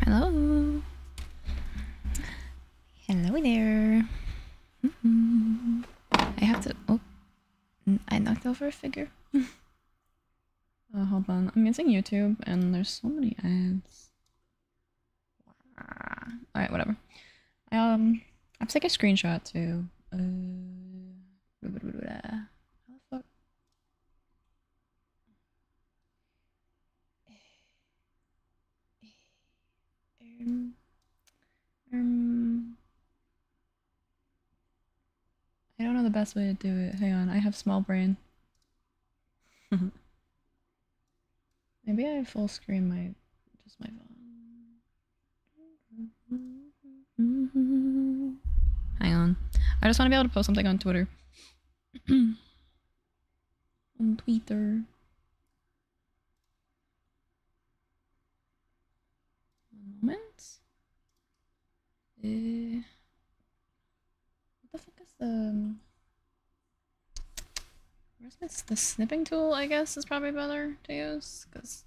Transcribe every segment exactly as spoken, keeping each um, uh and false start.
Hello. Hello there. Mm-hmm. I have to. Oh, I knocked over a figure. Oh, hold on. I'm using YouTube and there's so many ads. Alright, whatever. I, um, I have to take a screenshot too. Uh, how the fuck? Um, um, I don't know the best way to do it. Hang on, I have small brain. Maybe I full screen my just my phone. Hang on. I just want to be able to post something on Twitter. On Twitter. One moment. Uh, what the fuck is the... Where's this? The snipping tool, I guess, is probably better to use, because...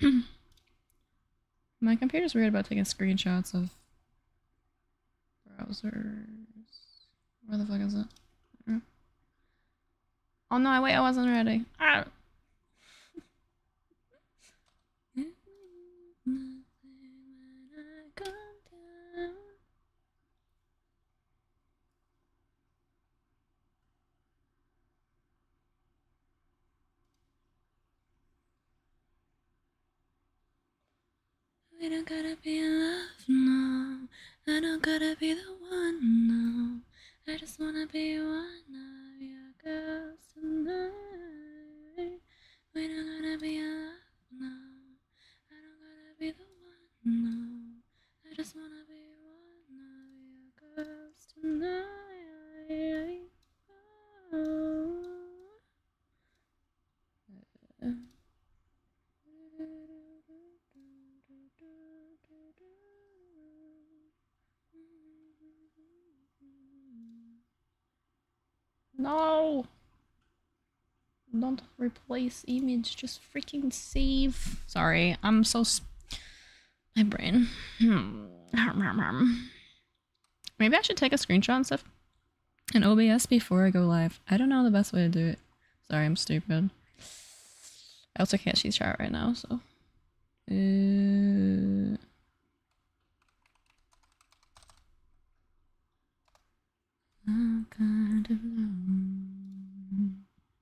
my computer's weird about taking screenshots of browsers. Where the fuck is it? Oh no, wait, I wasn't ready. Ah! We don't gotta be in love, no. I don't gotta be the one, no. I just wanna be one of your girls tonight. We don't gotta be in love, no. I don't gotta be the one, no. I just wanna be one of your girls tonight. Oh. Uh. No! Don't replace image, just freaking save. Sorry, I'm so sp my brain. Maybe I should take a screenshot and stuff in O B S before I go live. I don't know the best way to do it. Sorry, I'm stupid. I also can't see chat right now, so. Uh... I'm kind of alone.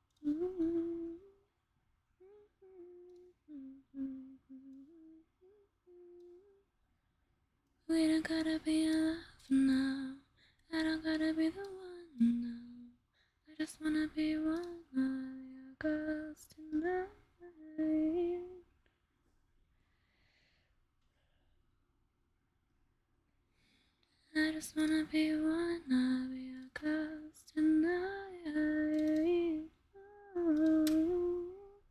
We don't gotta be in love now. I don't gotta be the one now. I just wanna be one of your girls tonight. I just wanna be one of your girls tonight. Oh.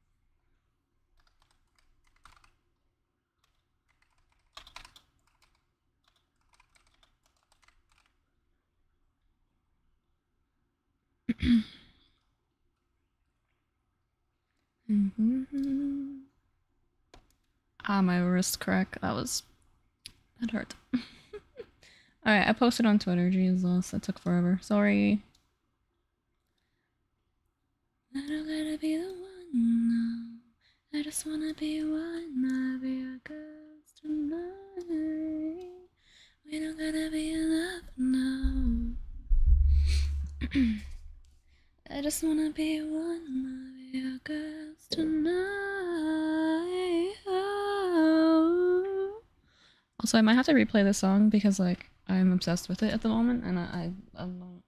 Mm-hmm. Ah, my wrist crack. That was... that hurt. Alright, I posted on Twitter. Jesus, it took forever. Sorry. I don't gotta be the one, no. I just wanna be one of your girls tonight. We don't gotta be in love, no. I just wanna be one of your girls tonight. Oh. Also, I might have to replay this song because, like, I'm obsessed with it at the moment, and I, I, I don't.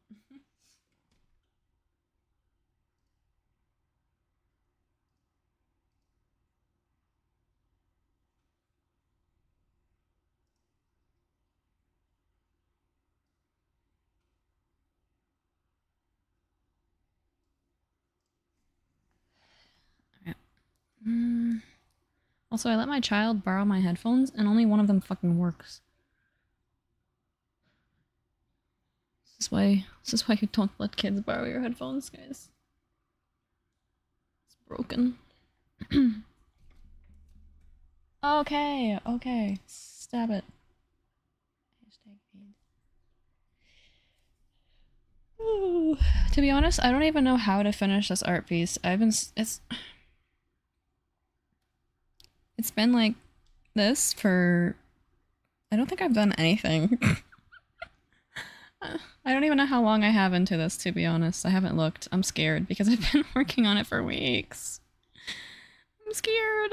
Alright. Mm. Also, I let my child borrow my headphones, and only one of them fucking works. This is why. This is why you don't let kids borrow your headphones, guys. It's broken. Okay, okay. Stab it. Hashtag feed. Ooh. To be honest, I don't even know how to finish this art piece. I've been it's it's been like this for I don't think I've done anything. I don't even know how long I have into this, to be honest. I haven't looked. I'm scared because I've been working on it for weeks. I'm scared.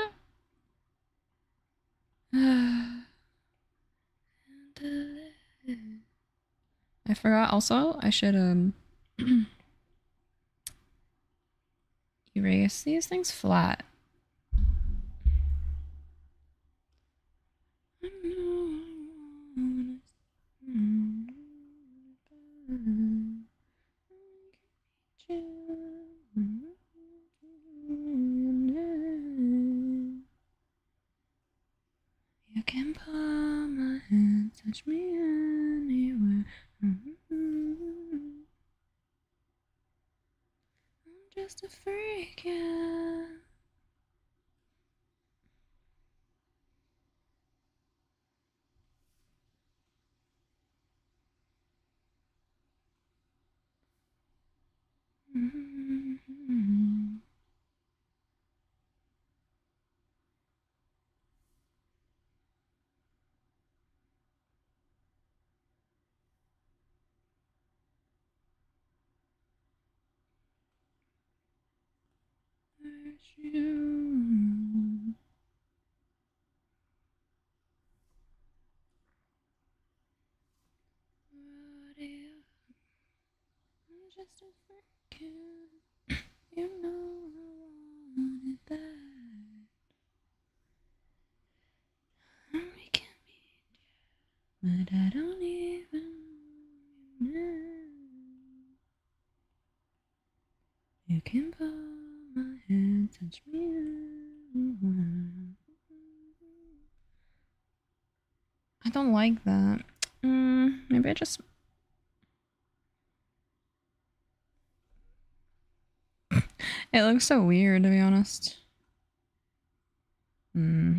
I forgot also, I should um erase these things flat. You can pull my hand, touch me anywhere. I'm just a freak, yeah. You. I'm just a freak, you know I want it bad. We can be, but I don't even know. You can pull my hand, touch me anywhere. I don't like that. Mm, maybe I just... It looks so weird, to be honest. Hmm.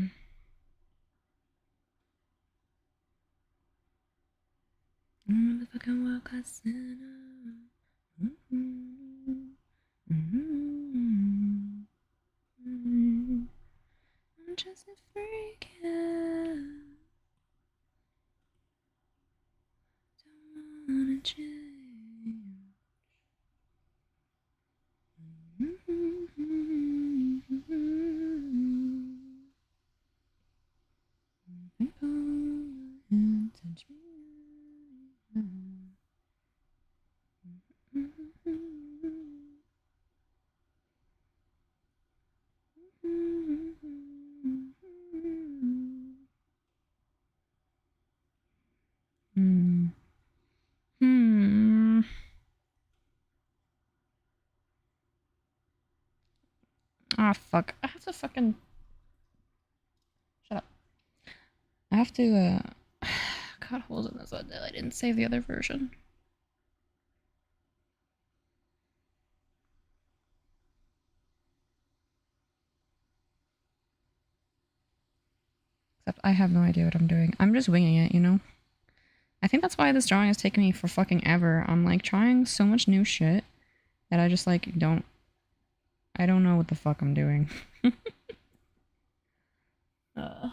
Mm, the fucking World Class Center. Mm-hmm. Mm-hmm. Mm-hmm. I'm just a freak, yeah. Don't wanna change. Mm-hmm. Pull my hand, touch me. Hmm. Hmm. Ah, fuck. I have to fucking... Shut up. I have to, uh... cut holes in this one. I didn't save the other version. Except I have no idea what I'm doing. I'm just winging it, you know? I think that's why this drawing has taken me for fucking ever. I'm like trying so much new shit that I just like don't... I don't know what the fuck I'm doing. uh.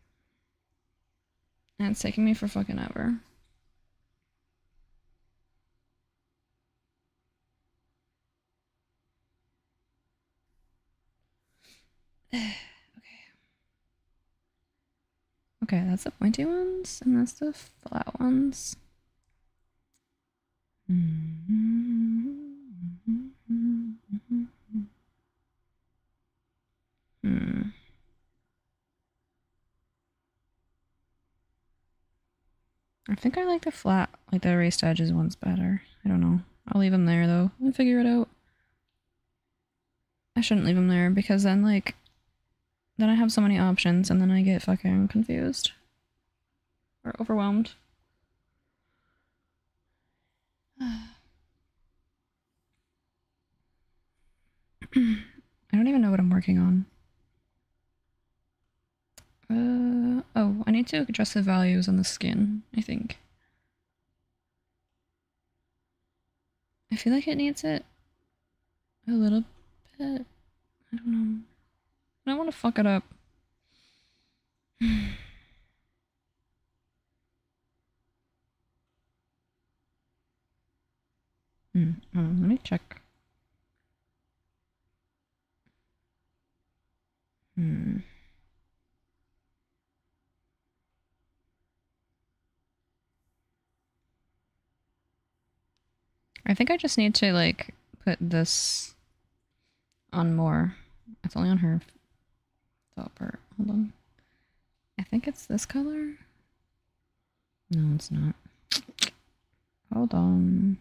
And it's taking me for fucking ever. Okay. Okay, that's the pointy ones, and that's the flat ones. Hmm. I think I like the flat, like the erased edges ones better. I don't know. I'll leave them there though. I'll figure it out. I shouldn't leave them there because then like, then I have so many options and then I get fucking confused. Or overwhelmed. I don't even know what I'm working on. Uh, oh, I need to adjust the values on the skin, I think. I feel like it needs it a little bit. I don't know. I don't want to fuck it up. Hmm. Um, let me check. Hmm. I think I just need to like put this on more. It's only on her top part. Hold on. I think it's this color. No, it's not. Hold on.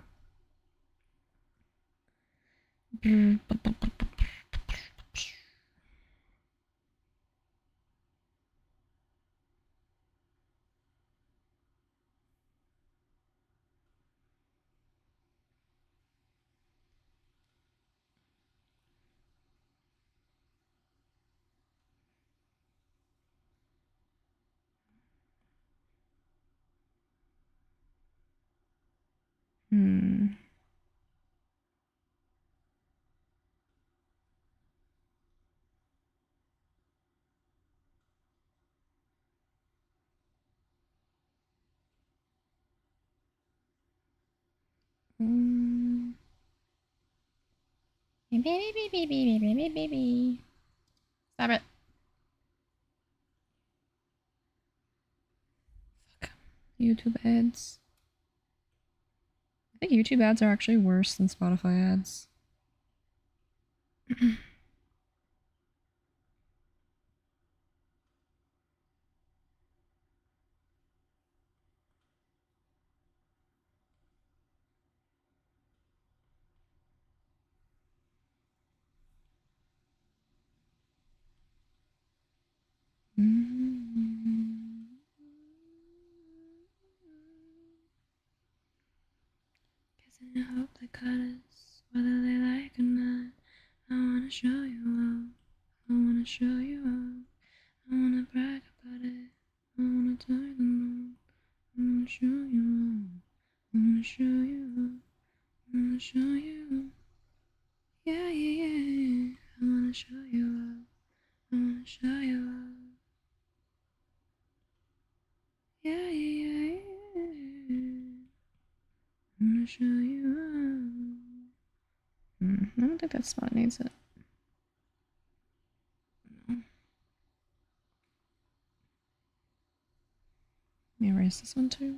Hmm. Mm. Baby, baby, baby, baby, baby. Stop it. Fuck. YouTube ads. I think YouTube ads are actually worse than Spotify ads. Kissing, I hope they cut us, whether they like or not. I wanna show you love. I wanna show you love. I wanna brag about it. I wanna turn them on. I wanna show you love. I wanna show you love. I wanna show you love. Yeah, yeah, yeah. I wanna show you love. I wanna show you love. Yeah, yeah, yeah. I wanna show you love. Hmm, I don't think that spot needs it. No. Let me erase this one too.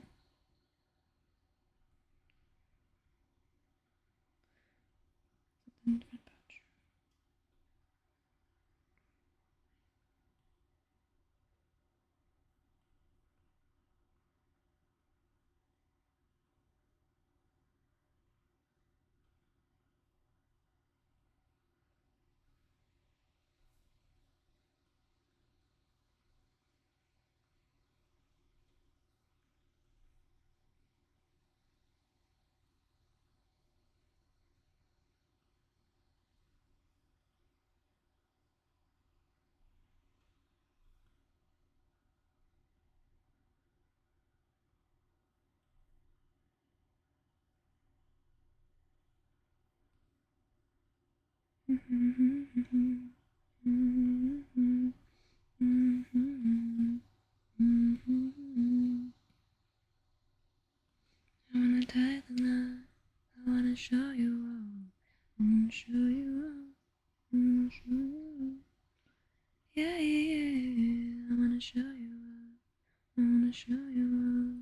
I wanna tie the knot. I wanna show you all. I wanna show you all. I wanna show you all. Yeah, yeah, yeah. I wanna show you all. I wanna show you all.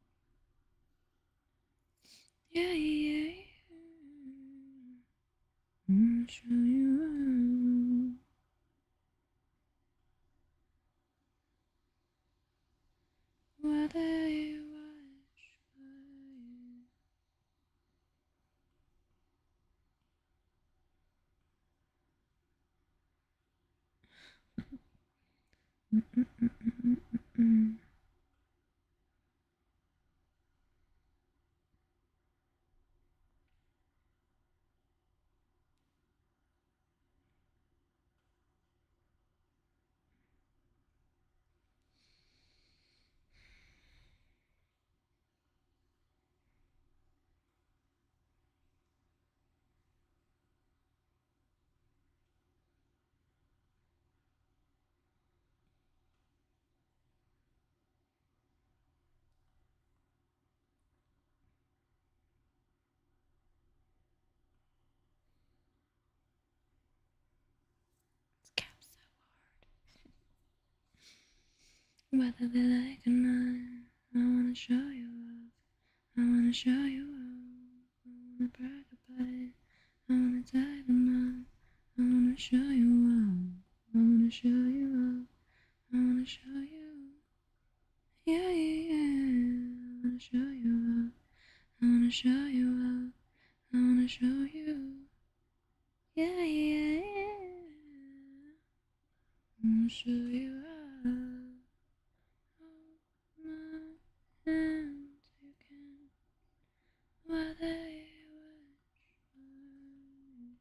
Yeah, yeah, yeah. I wanna show you all. Whether you watch by. Mm-mm-mm-mm-mm-mm. whether they like or not. I wanna show you off. I wanna show you off. I wanna brag about it. I wanna tie them up. I wanna show you off. I wanna show you off. I wanna show you. Yeah, yeah, yeah. I wanna show you off. I wanna show you off. I wanna show you. Yeah, yeah, yeah. I wanna show you off. Hold my hands, you can. Whether you wish.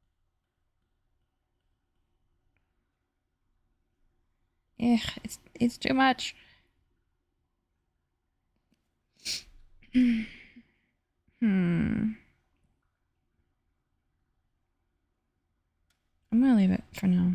Ugh, it's it's too much. Hmm. I'm gonna leave it for now.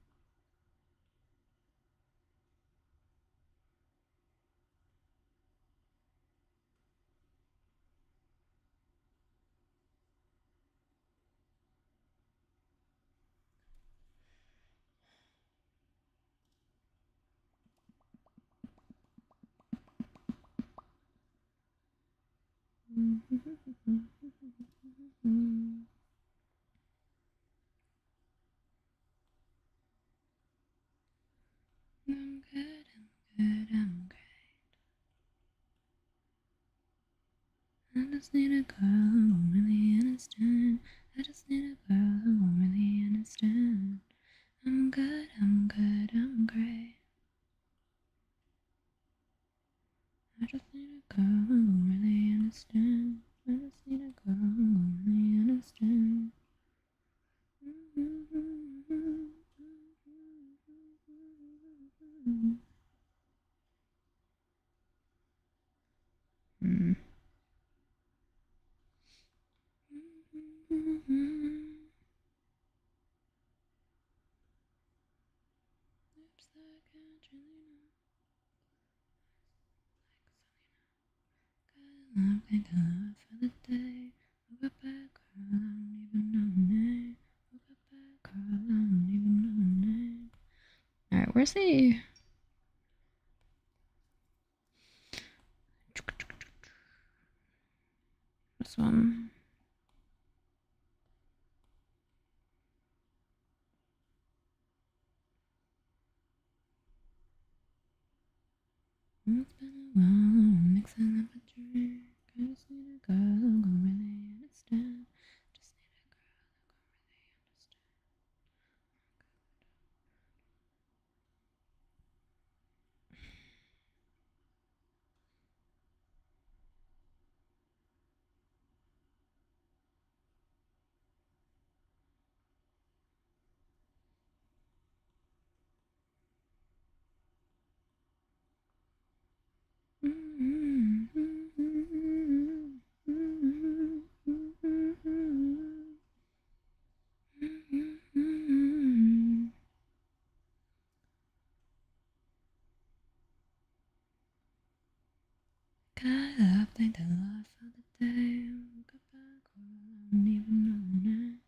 I'm good, I'm good, I'm great. I just need a girl who won't really understand. I just need a girl who won't really understand. I'm good, I'm good, I'm great. I just need a girl who won't really understand. I just need a girl who won't really understand. Mm. Lips like Angelina, like Selena. Got love, thank God for the day. Woke up bad girl, I don't even know her name. Woke up bad girl, I don't even know her name. Alright, where's the... This one. It's been a while, mixing up a drink. I just need a girl who gon' really understand. Just need a girl who gon' really understand. Got up, thank the Lord for the day. Woke up back, I don't even know her name.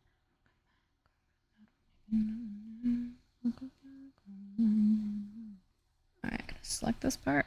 Woke up back, I don't even know her name. Alright, gotta select this part.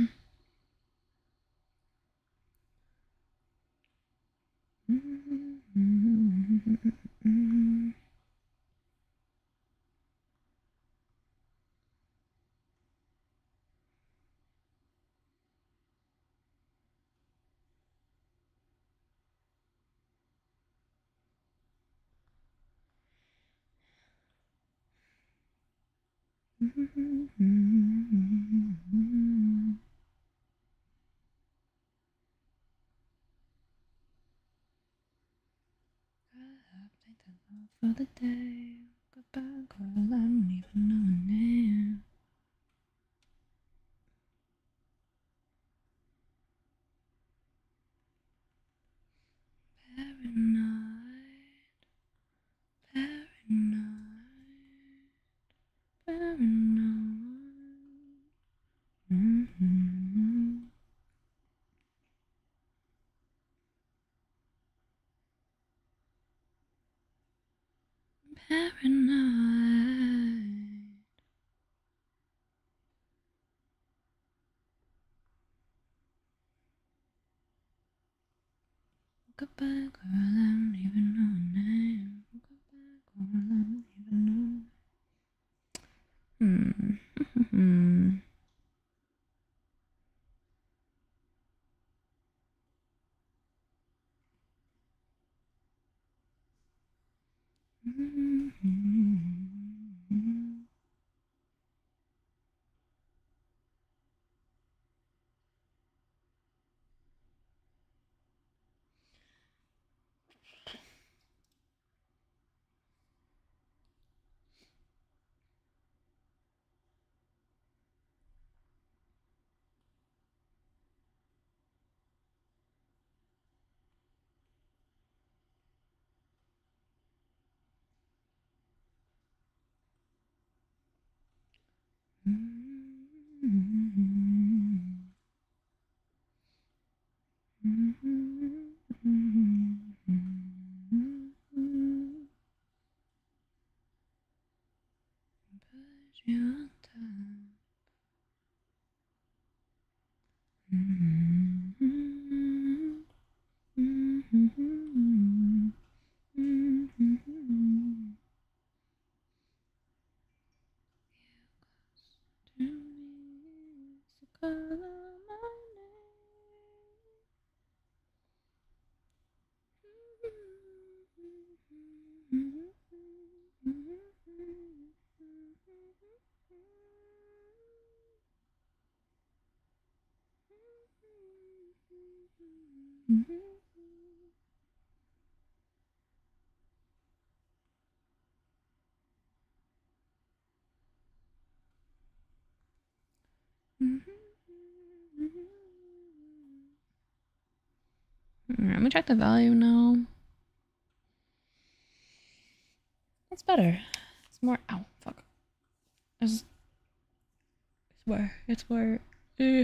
For the day, goodbye, girl. I don't even know her name. Paranoid, paranoid, paranoid. Mm-hmm. Paranoid. Woke up back, girl, I don't even know her name. Woke up back, girl, I don't even know. Hmm. Hmm. Put you on top. To me, so call out my name. Let me check the volume now. It's better. It's more. Ow, fuck. It's, it's more. It's more. Uh,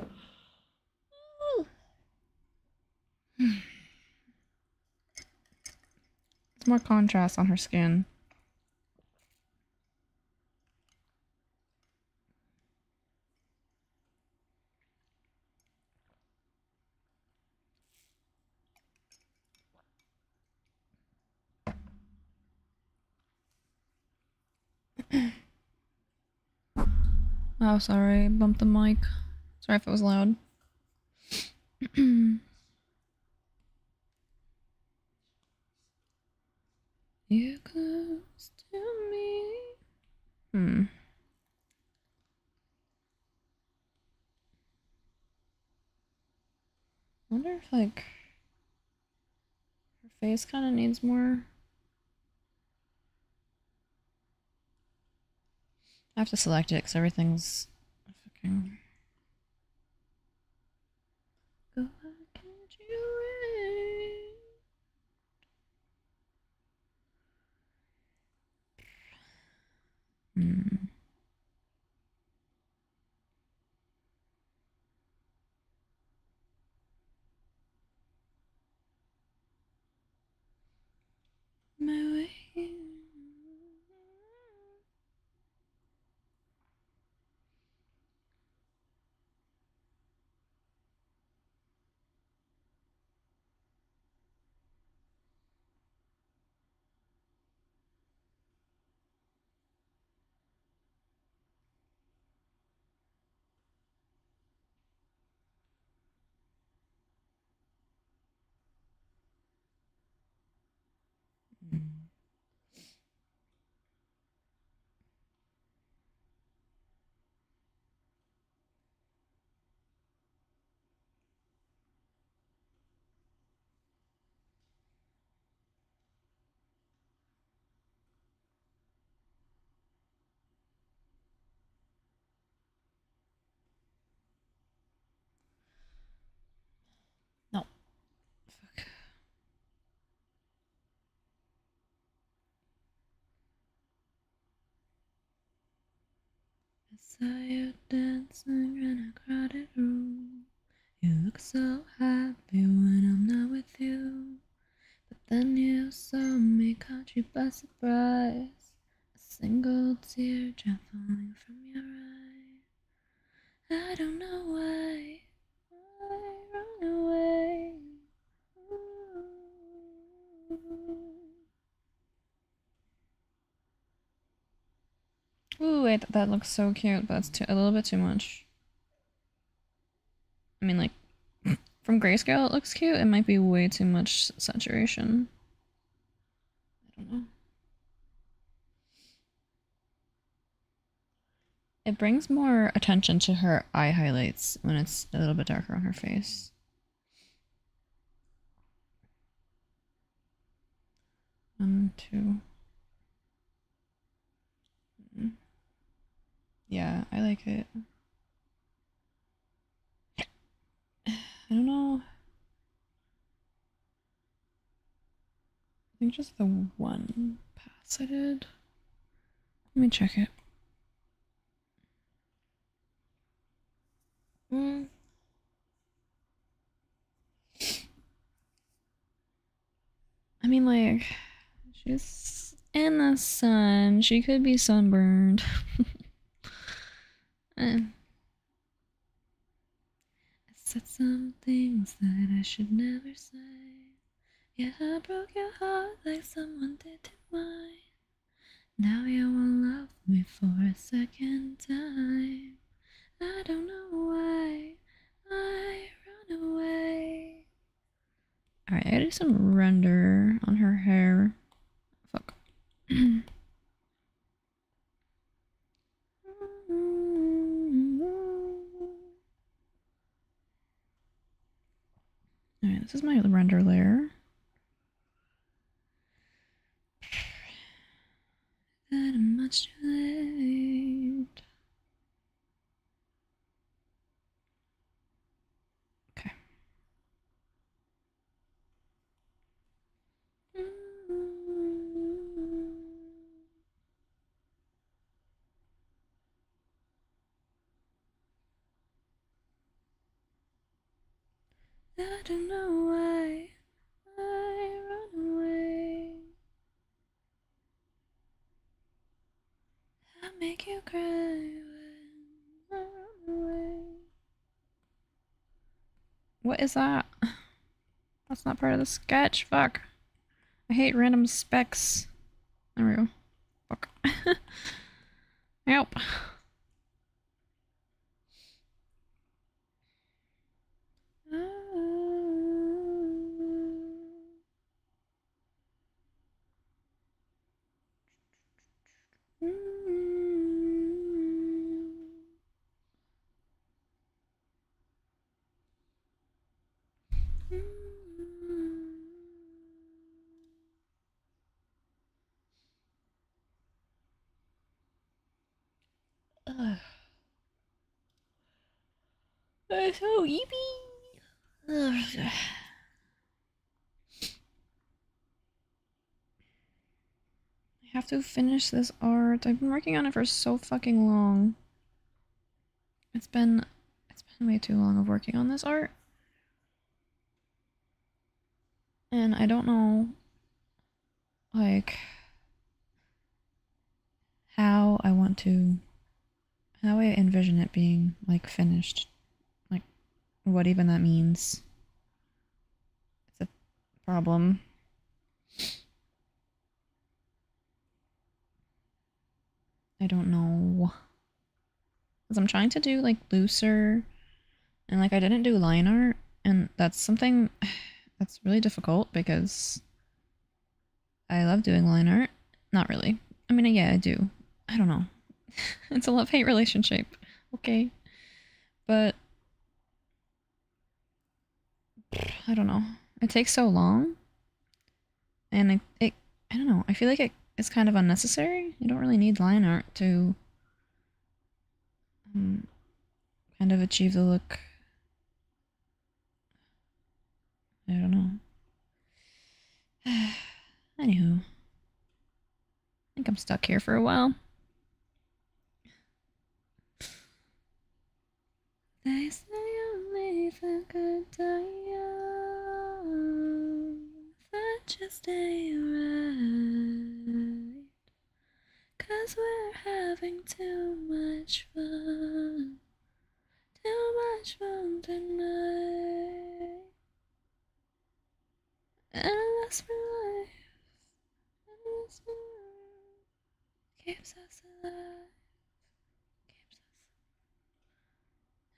it's more contrast on her skin. Oh, sorry. Bumped the mic. Sorry if it was loud. You're close to me. Hmm. I wonder if, like, her face kind of needs more. I have to select it because everything's fucking. Go, why can't you wait? Hmm. My way. Hmm. No. Fuck. I saw you dancing in a crowded room. You look so happy when I'm not with you. But then you saw me, caught you by surprise. A single teardrop falling from your eye. I don't know why I run away. Ooh. wait, that looks so cute, but it's too, a little bit too much. I mean, like, from grayscale it looks cute. It might be way too much saturation. I don't know. It brings more attention to her eye highlights when it's a little bit darker on her face. One, two. Yeah, I like it. I don't know. I think just the one pass I did. Let me check it. Mm. I mean, like, she's in the sun. She could be sunburned. eh. I said some things that I should never say. Yeah, I broke your heart like someone did to mine. Now you will love me for a second time. I don't know why I run away. Alright, I gotta do some render on her hair. Fuck. Alright, this is my render layer. That I'm much too late. Okay. I don't know why I run away. I make you cry when I run away. What is that? That's not part of the sketch. Fuck. I hate random specs. There we go. Fuck. Help. Ugh. I'm so eepy. Ugh. I have to finish this art. I've been working on it for so fucking long. It's been it's been way too long of working on this art. And I don't know like how I want to how I envision it being like finished. Like what even that means. It's a problem. I don't know. Because I'm trying to do like looser and like I didn't do line art and that's something that's really difficult because I love doing line art. Not really. I mean, yeah, I do. I don't know. It's a love-hate relationship. Okay. But I don't know. It takes so long. And it, it I don't know. I feel like it, it's kind of unnecessary. You don't really need line art to um, kind of achieve the look. I don't know. Anywho. I think I'm stuck here for a while. They say only the good die young. That just ain't right. Cause we're having too much fun. Too much fun tonight. Endless life. Endless life keeps us alive.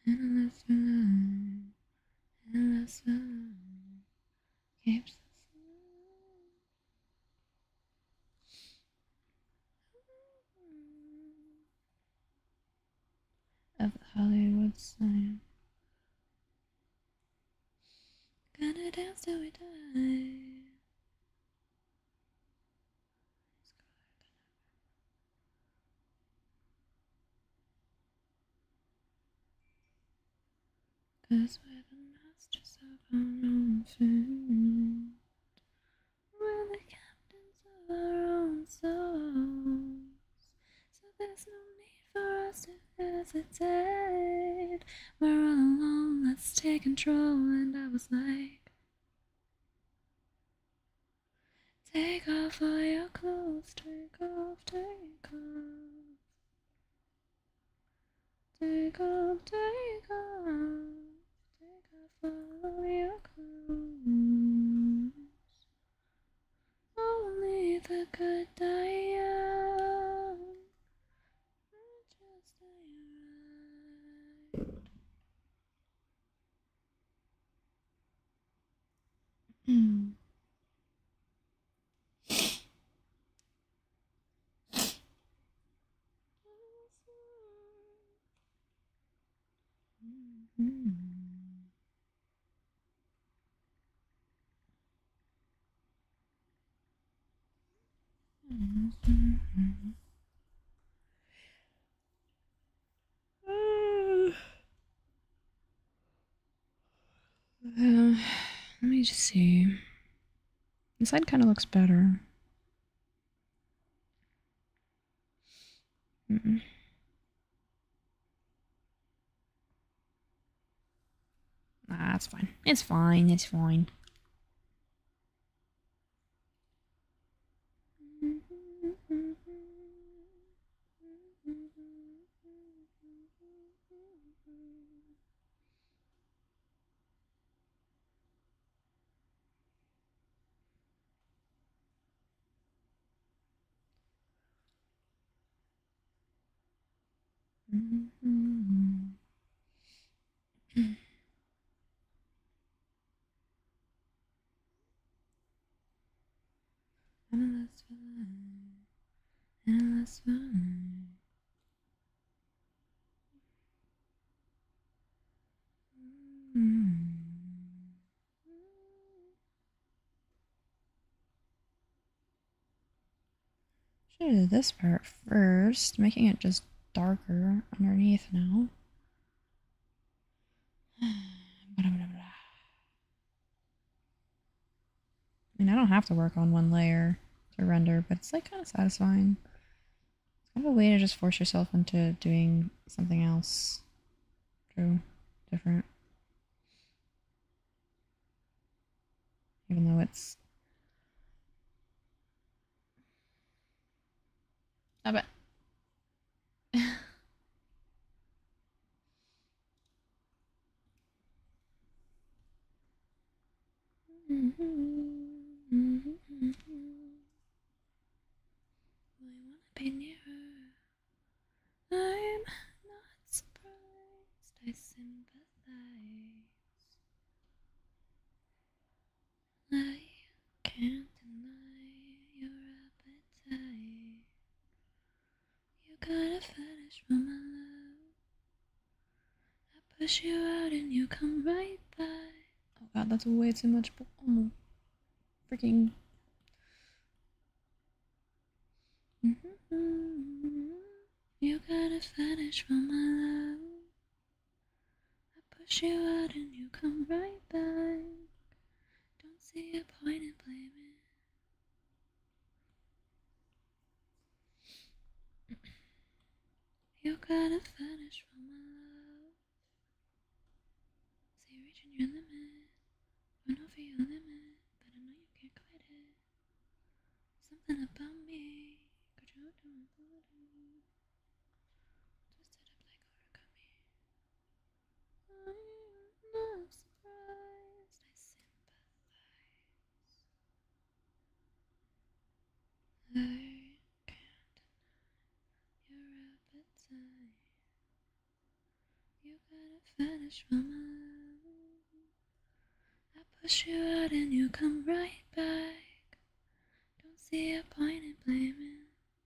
endless line, endless line keeps us alive. Of the Hollywood sign. Gonna dance till we die. Cause we're the masters of our own fate. We're the captains of our own souls. So there's no need for us to hesitate. We're all alone, let's take control. And I was like, take off all your clothes, take off, take off. Take off, take off, take off all your clothes. Only the good die young. Just stay right. Mm. Uh, let me just see. This side kind of looks better. Mm-mm. Nah, it's fine. It's fine. It's fine. And that's fine. And that's fine. Should do this part first, making it just darker underneath now. I mean, I don't have to work on one layer to render, but it's like kind of satisfying. It's kind of a way to just force yourself into doing something else. True. Different. Even though it's... I bet. I wanna be nearer. I'm not surprised. I sympathize. I can't deny your appetite. You got a fetish for my love. I push you out and you come right by. Oh god, that's way too much. Oh, freaking. Mm-hmm. You got a fetish for my love. I push you out and you come right back. Don't see a point in blaming. You got a fetish for my love. See you reaching your limit. Run over your limit, but I know you can't quite it. Something about me got you out of my body. Twisted up like origami. I'm not surprised. I sympathize. I can't deny your appetite. You gotta finish my mind. I push you out and you come right back. Don't see a point in blaming.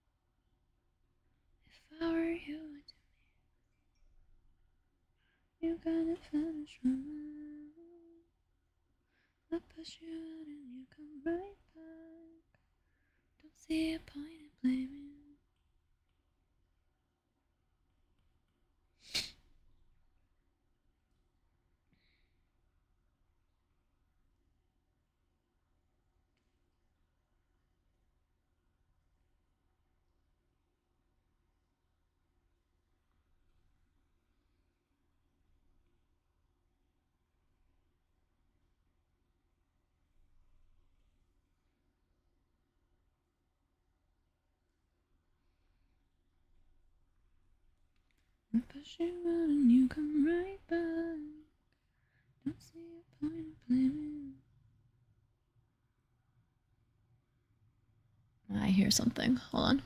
If I were you, I'd do me. You gotta finish my mind. I push you out and you come right back. Don't see a point in blaming. I push you out and you come right back. Don't see a point in blaming. I hear something. Hold on.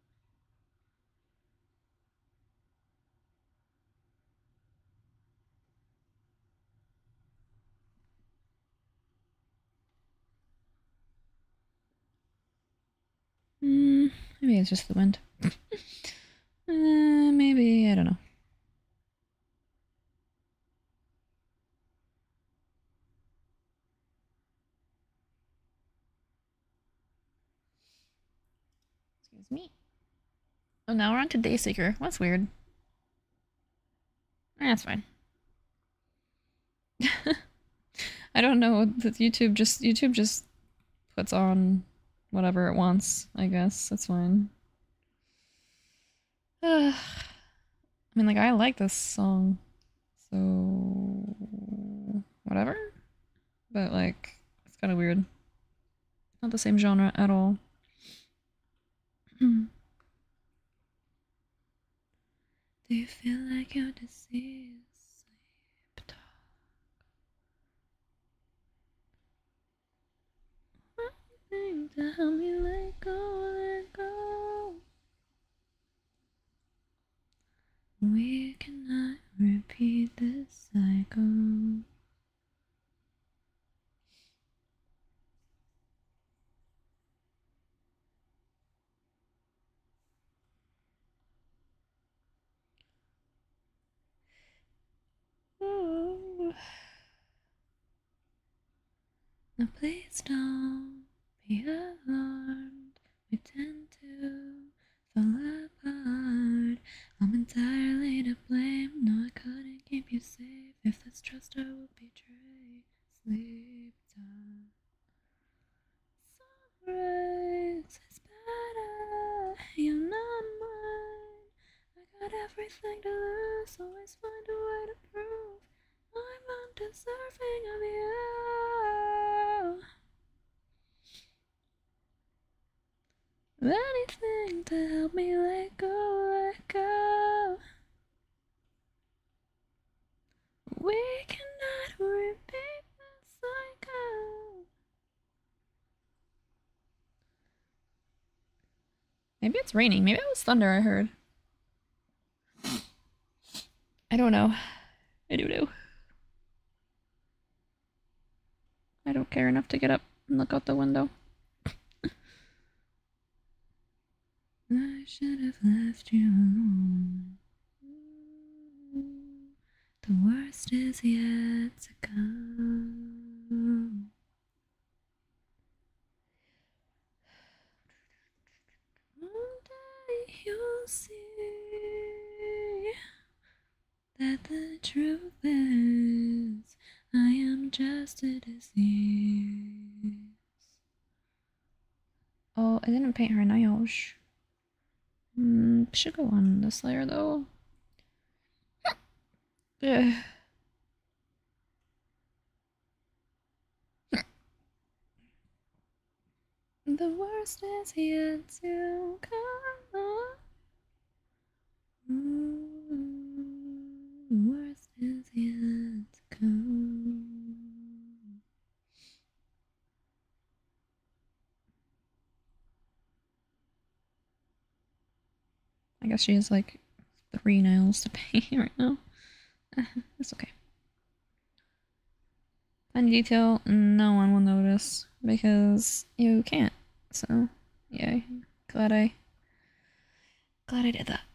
Hmm, maybe it's just the wind. uh, maybe, I don't know. Excuse me. Oh, now we're on to Dayseeker. That's weird. That's fine. I don't know. YouTube just YouTube just puts on whatever it wants. I guess that's fine. Uh, I mean, like, I like this song, so whatever. But like, it's kind of weird. Not the same genre at all. Do you feel like you're deceased? Sleep talk. Anything to help me let go, let go. We cannot repeat this cycle. Oh. Now please don't be alarmed. We tend to fall apart. I'm entirely to blame. No, I couldn't keep you safe. If that's trust, I will betray. Sleep time. Sunrise is better. You're not mine. I got everything to lose. Always find a way to prove I'm undeserving of you. Anything to help me let go, let go. We cannot repeat the cycle. Maybe it's raining. Maybe it was thunder I heard. I don't know. I do know. I don't care enough to get up and look out the window. I should have left you alone. The worst is yet to come. One day you'll see that the truth is I am just a disease. Oh, I didn't paint her nails. Mm, should go on this layer though. Ugh. The worst is yet to come. Mm, the worst is yet to come. I guess she has like three nails to paint right now. It's okay. Tiny detail, no one will notice because you can't. So, yeah, glad I glad I did that.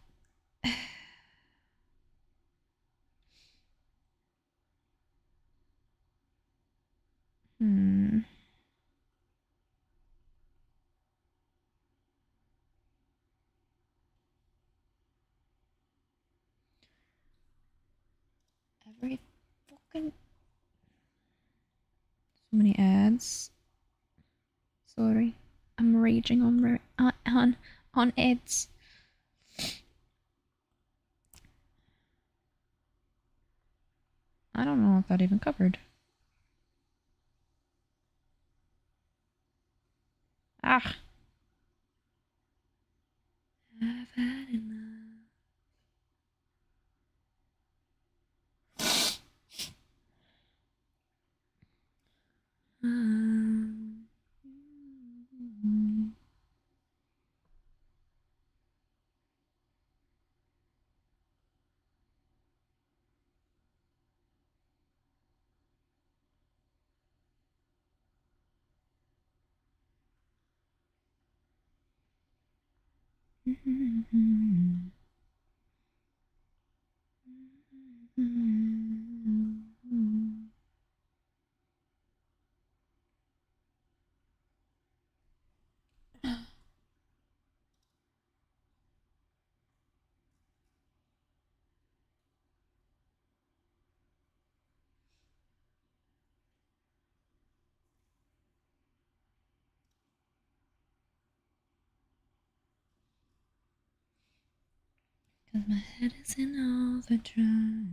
Hmm. Every fucking so many ads. Sorry, I'm raging on on on on ads. I don't know if that even covered. Ah. I've had enough. Um, Cause my head is in overdrive.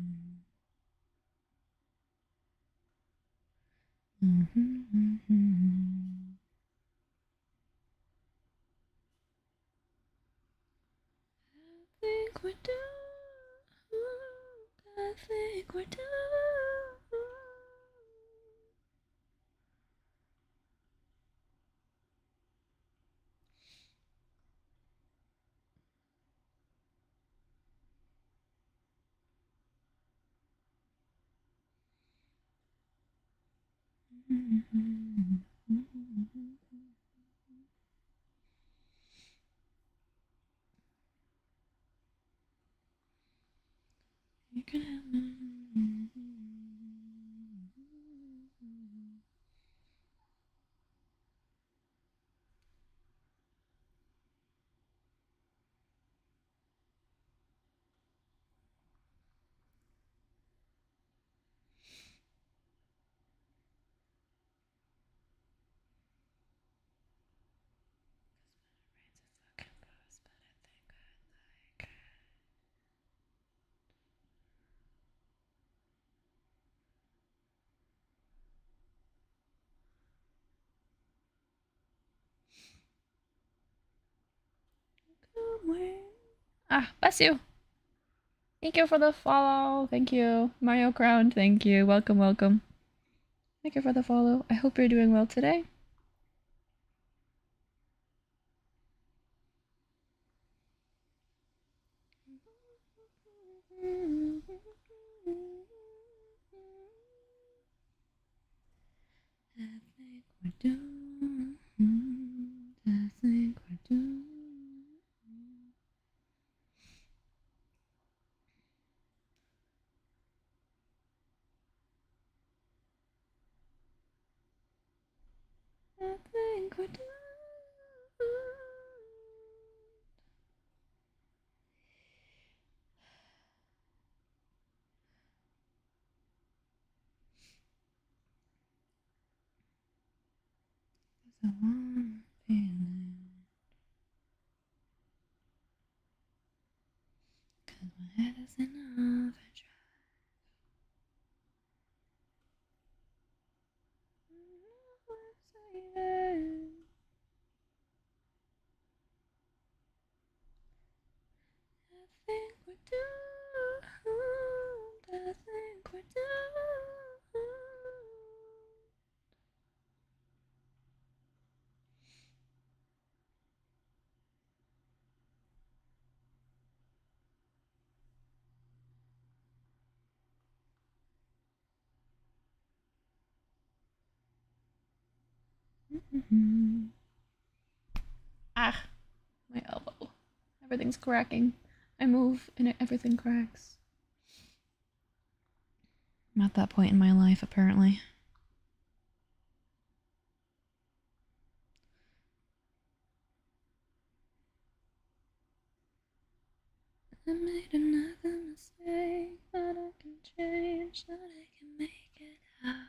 I think we're done. I think we're done. You can have me. Fucking post, but I think I'd like. Ah, bless you. Thank you for the follow. Thank you. Mario Crown, thank you. Welcome, welcome. Thank you for the follow. I hope you're doing well today. I think we're doomed. I think we're doomed. I think we're doomed. Cause I want feeling. Cause my head is in overdrive. I think we're doomed. I think we're doomed. Mm-hmm. Ah, my elbow. Everything's cracking. I move and it, everything cracks. I'm at that point in my life, apparently. I made another mistake, but I can change, that I can make it out.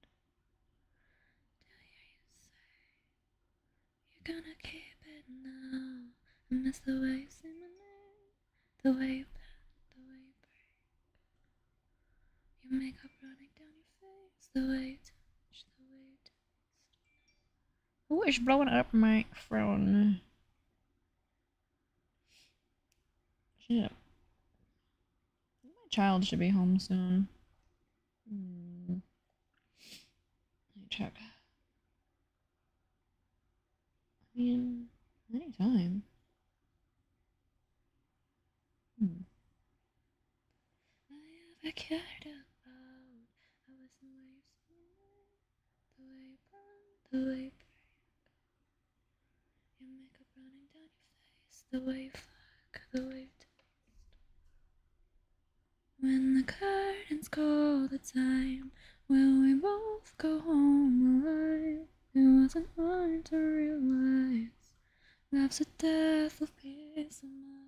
Do I hear you say you're gonna keep it now? I miss the way you say my name, the way you bend, the way you break. Your makeup running down your face, the way you touch, the way you taste. Who is blowing up my phone? Shit. My child should be home soon. Hmm. Let me check. I mean, anytime. Hmm. I ever cared about. I was the way you smile, the way you burn, the way you break. Your makeup running down your face, the way you fuck, the way you taste. When the curtains call the time, will we both go home alive? It wasn't hard to realize love's a death of peace of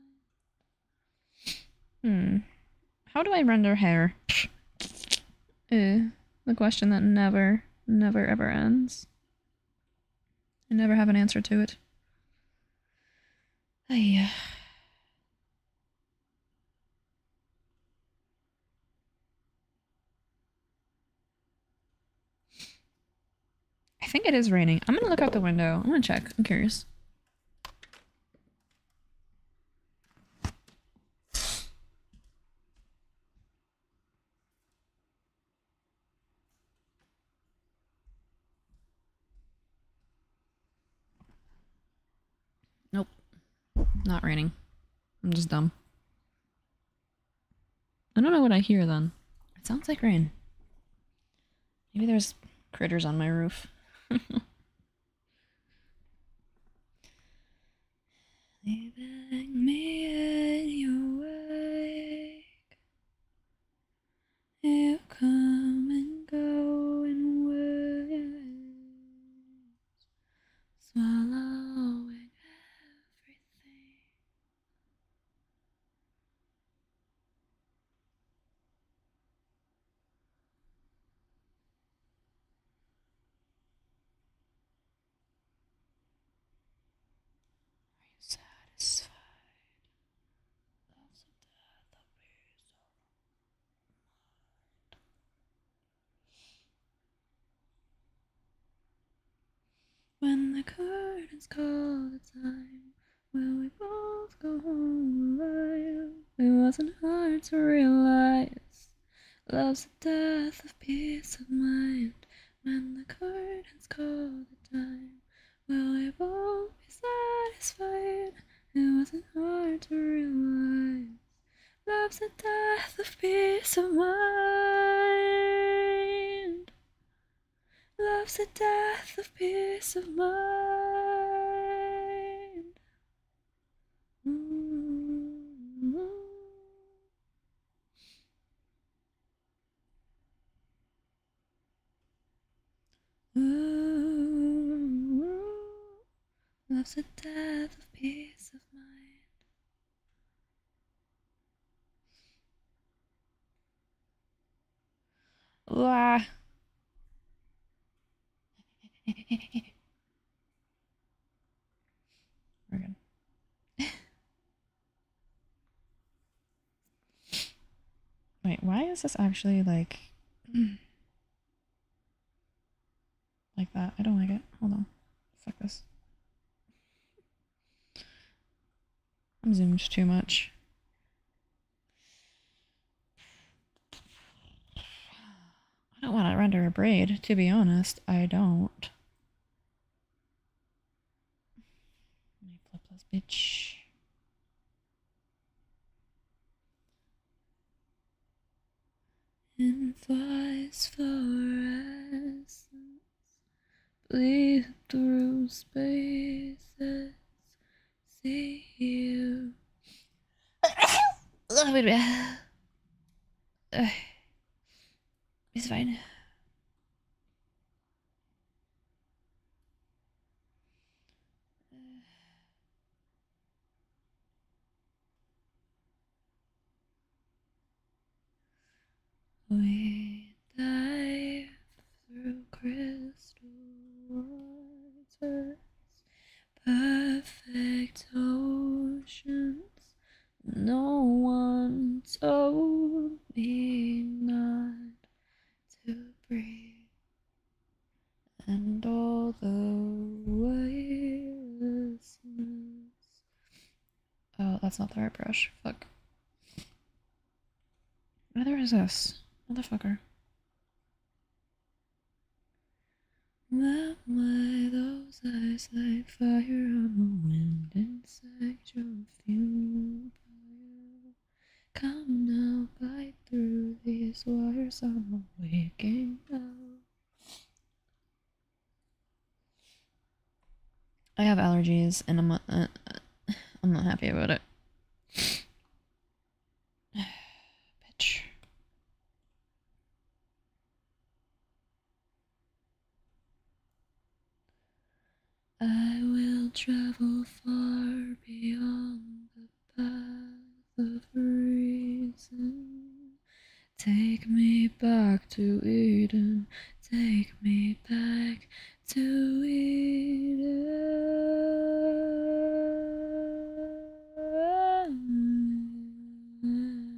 mind. Hmm. How do I render hair? Uh, the question that never, never ever ends. I never have an answer to it. Ay. I think it is raining. I'm gonna look out the window. I'm gonna check. I'm curious. Nope. Not raining. I'm just dumb. I don't know what I hear then. It sounds like rain. Maybe there's critters on my roof. Leaving me in your wake. You come and go in waves, swallowing everything. Are you satisfied? Love's a death of peace of mind. When the curtains call the time, will we both go home alive? It wasn't hard to realize love's the death of peace of mind. When the curtains call the time, will we both be satisfied? It wasn't hard to realize love's the death of peace of mind. Love's the death of peace of mind. Mm-hmm. Ooh, love's the death of peace of mind. Ooh. We're good. Wait, why is this actually like like that? I don't like it. Hold on. Fuck this. I'm zoomed too much. I don't want to render a braid, to be honest. I don't. Let me flip this bitch. In flies fluorescence, lead through spaces, see you. Oh, wait a minute. Uh, it's fine. We dive through crystal waters, perfect oceans. No one told me not to breathe, and all the weightlessness. Oh, that's not the right brush. Fuck. Where is this? Motherfucker. That way, those eyes like fire on the wind inside your funeral pyre. Come now, bite through these wires. I'm waking up. I have allergies, and I'm not. Uh, I'm not happy about it. Bitch. I will travel far beyond the path of reason. Take me back to Eden. Take me back to Eden.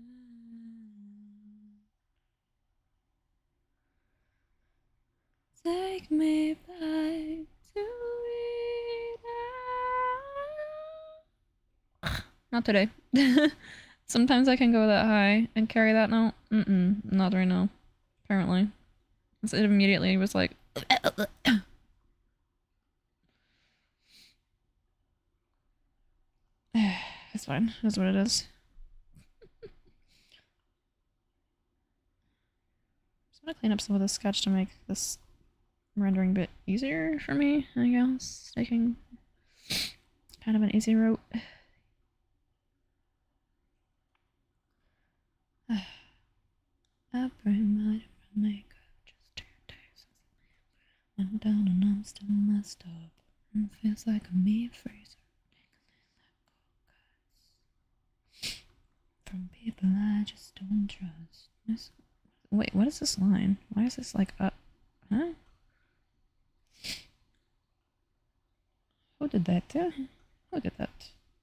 Take me back to Eden. Not today. Sometimes I can go that high and carry that note. Mm-mm, not right now. Apparently. So it immediately was like... It's fine. That's what it is. Just want to clean up some of the sketch to make this rendering bit easier for me, I guess. Taking kind of an easy route. I bring my makeup just two days. Went down and I'm still messed up. And feels like a meat freezer. From people I just don't trust. This, wait, what is this line? Why is this like up? Huh? Who did that? Uh, Who did that?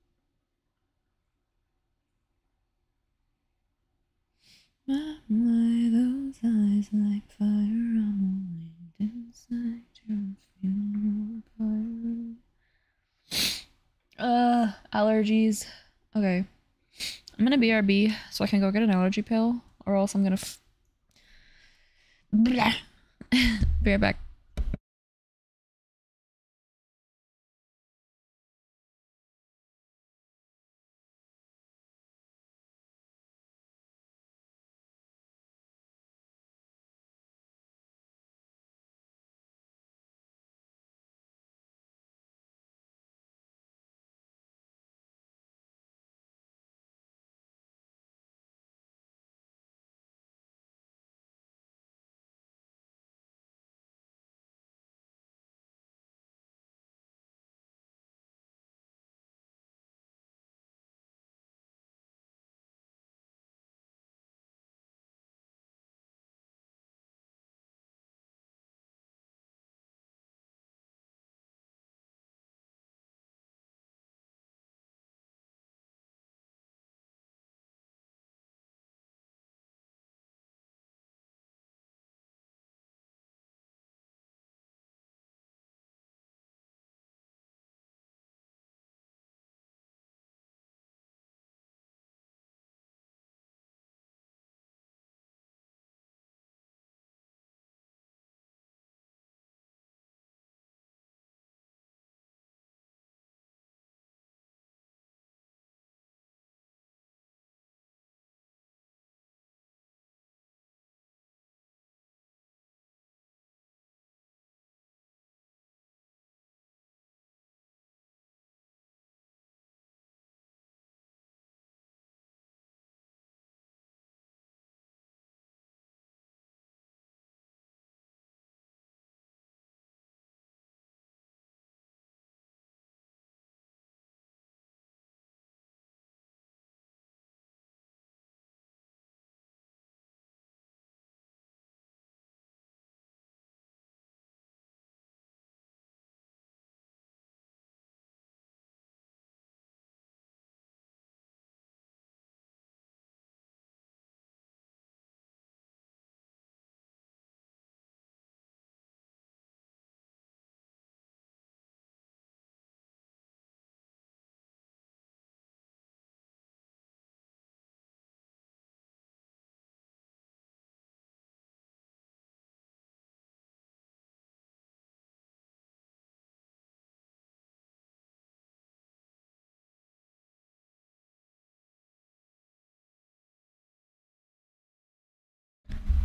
Why those eyes like fire on the wind inside your funeral pyre. Uh, allergies. Okay. I'm gonna B R B so I can go get an allergy pill, or else I'm gonna f- Blah. Be right back.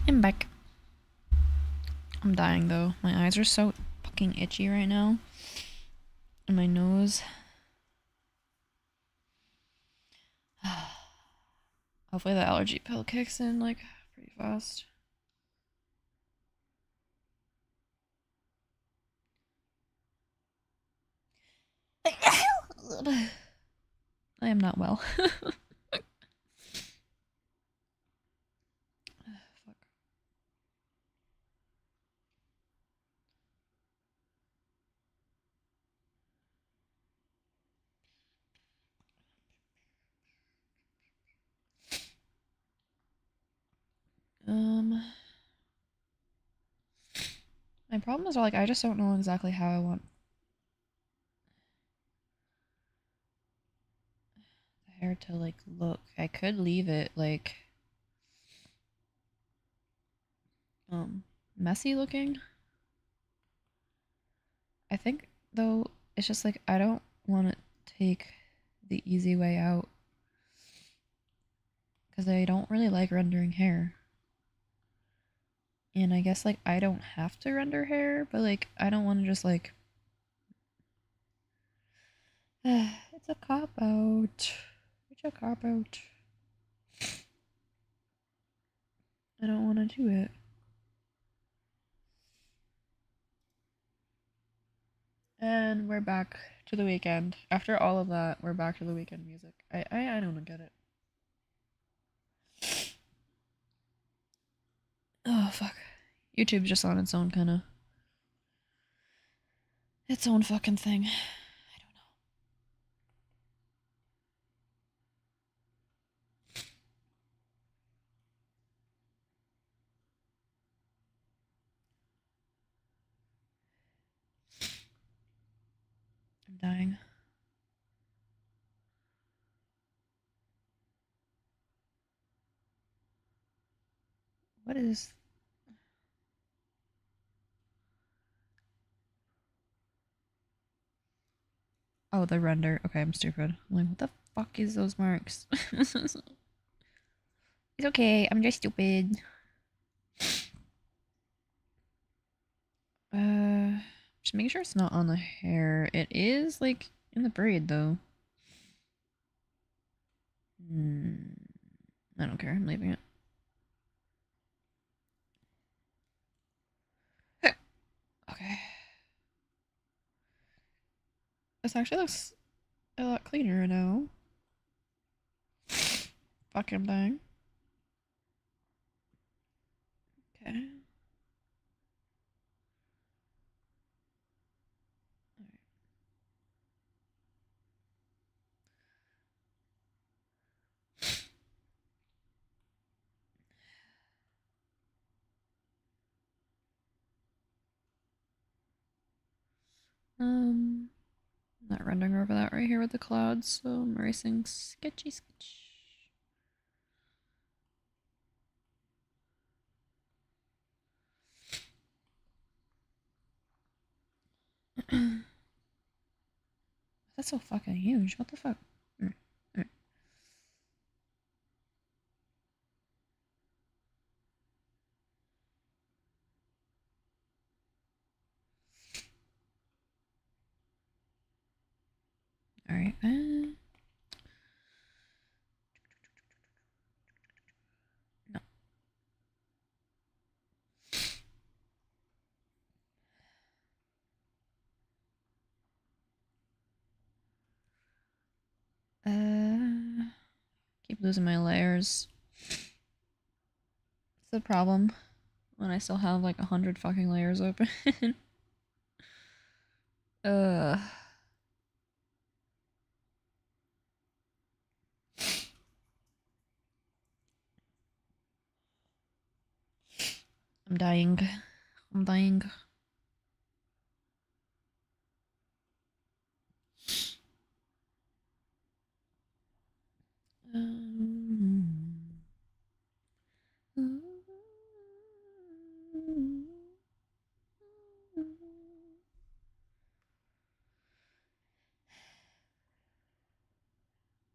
I'm back. I'm dying though. My eyes are so fucking itchy right now. And my nose. Hopefully the allergy pill kicks in like pretty fast. I am not well. Fuck. Um, my problem is like I just don't know exactly how I want the hair to like look. I could leave it like um messy looking. I think though it's just like I don't want to take the easy way out because I don't really like rendering hair. And I guess like I don't have to render hair, but like I don't want to just like it's a cop out. It's a cop out. I don't want to do it. And we're back to the weekend. After all of that, we're back to the weekend music. I I, I don't get it. Oh fuck. YouTube's just on its own kind of its own fucking thing. I don't know. I'm dying. What is Oh, the render. Okay, I'm stupid. I'm like, what the fuck is those marks? It's okay, I'm just stupid. Uh, just making sure it's not on the hair. It is, like, in the braid, though. Hmm. I don't care. I'm leaving it. Okay. This actually looks a lot cleaner now. Fuck, I'm dying. Okay. Um, I'm not rendering over that right here with the clouds, so I'm erasing sketchy sketch. That's so fucking huge. What the fuck? Mm, mm. Alright. Uh, no. Uh, keep losing my layers. It's the problem when I still have like a hundred fucking layers open. Ugh. I'm dying. I'm dying. Um,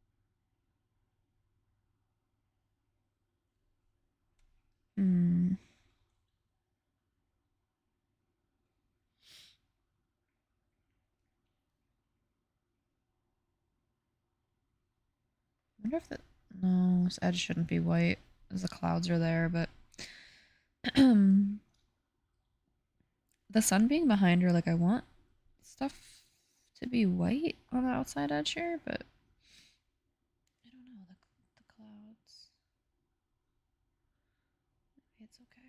Hmm. wonder if the no, this edge shouldn't be white as the clouds are there, but the sun being behind her, like I want stuff to be white on the outside edge here, but I don't know, the, the clouds. Maybe it's okay.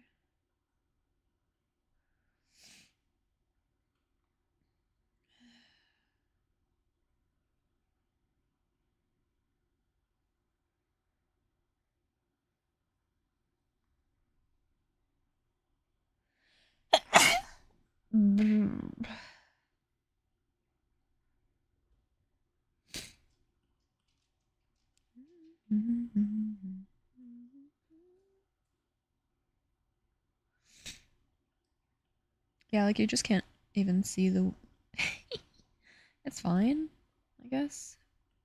Yeah, like you just can't even see the. It's fine, I guess.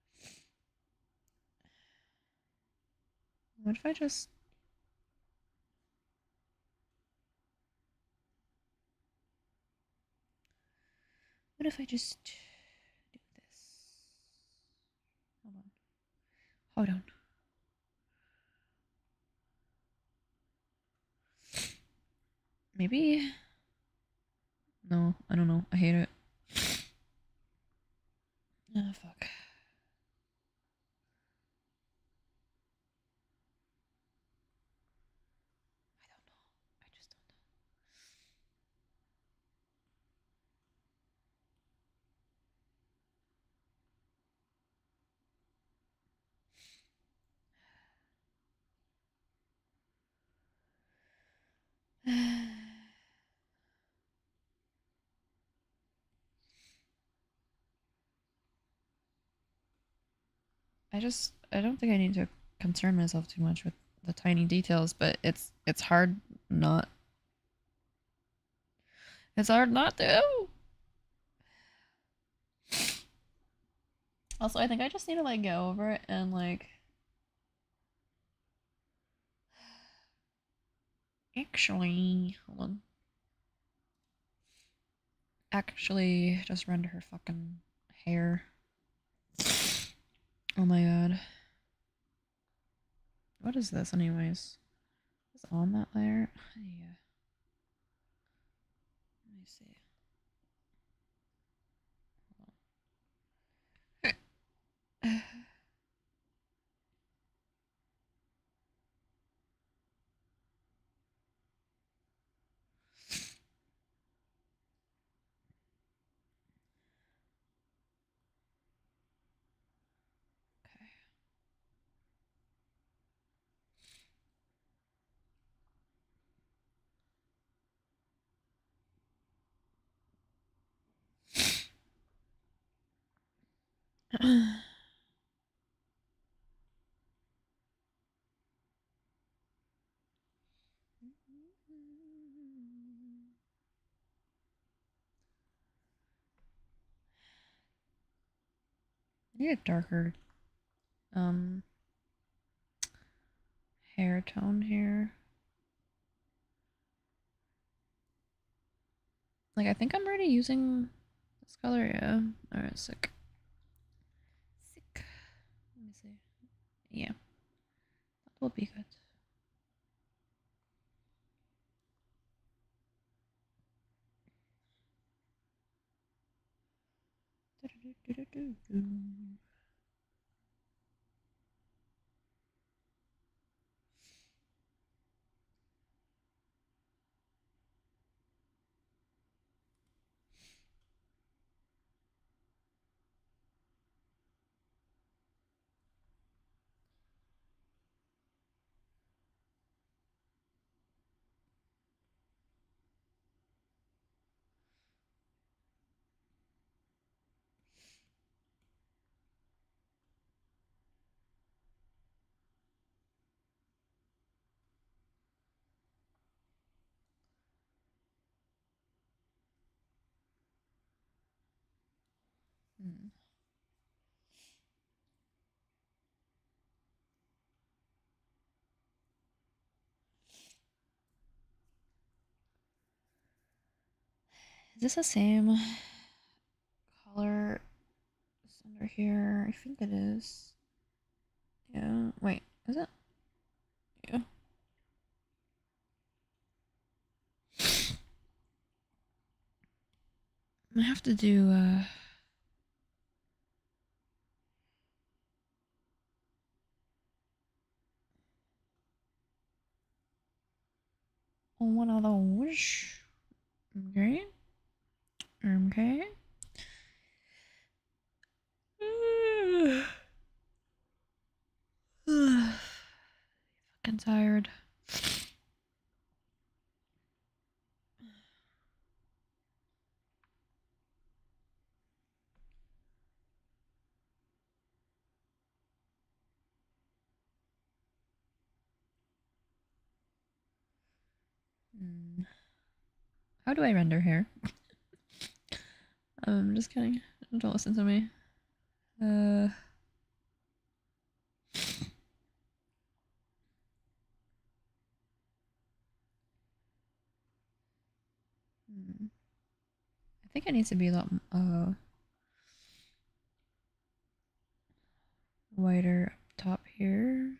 What if I just. What if I just do this? Hold on. Hold on. Maybe. No, I don't know. I hate it. Oh, fuck. I don't know. I just don't know. I just I don't think I need to concern myself too much with the tiny details, but it's it's hard not it's hard not to. Also, I think I just need to like go over it and like actually hold on. Actually just render her fucking hair. Oh my god. What is this anyways? Is on that layer? Yeah. Let me see. Okay. I need a darker um hair tone here. Like I think I'm already using this color, yeah. Alright, sick. Sick. Let me see. Yeah. That will be good. Hmm. Is this the same color under here? I think it is. Yeah. Wait, is it? Yeah. I have to do uh one of those. Okay. Okay. Fucking tired. Mm. How do I render hair? I'm just kidding. Don't listen to me. Uh. hmm. I think it needs to be a lot uh wider up top here.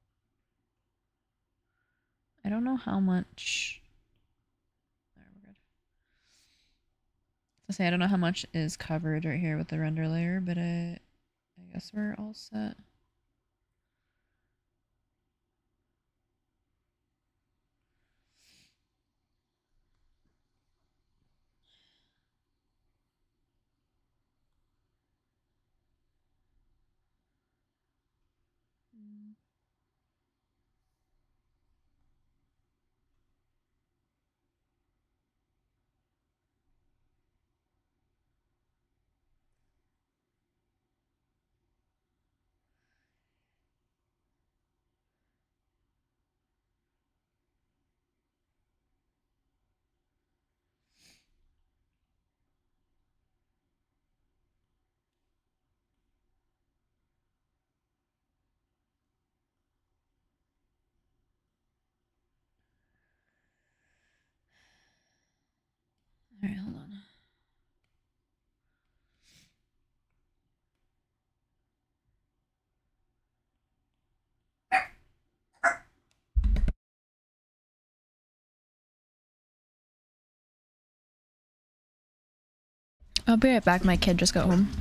I don't know how much. There, we're good. I say I don't know how much is covered right here with the render layer, but I, I guess we're all set. All right, hold on. I'll be right back. My kid just got home.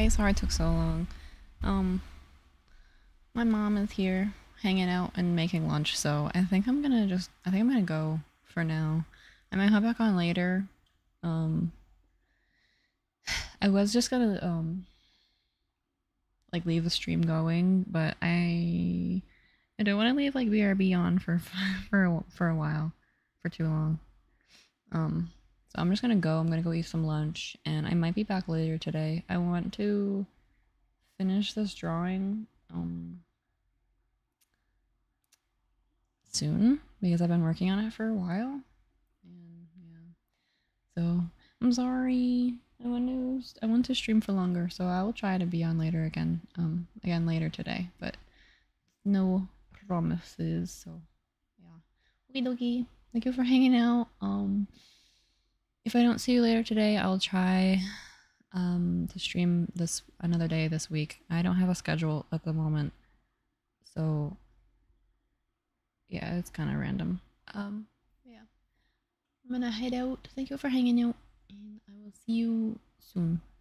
Hi, sorry it took so long. Um, my mom is here hanging out and making lunch, so I think I'm gonna just, I think I'm gonna go for now. I might hop back on later. Um, I was just gonna, um, like leave the stream going, but I, I don't want to leave like B R B on for, for, a- for a while, for too long. Um, so I'm just gonna go. I'm gonna go eat some lunch, and I might be back later today. I want to finish this drawing um soon because I've been working on it for a while. And yeah. So I'm sorry. I want to I want to stream for longer, so I will try to be on later again. Um again later today, but no promises. So yeah. Okie dokie. Thank you for hanging out. Um if I don't see you later today, I'll try um to stream this another day this week. I don't have a schedule at the moment. So yeah, it's kind of random. Um yeah. I'm gonna head out. Thank you for hanging out, and I will see you soon.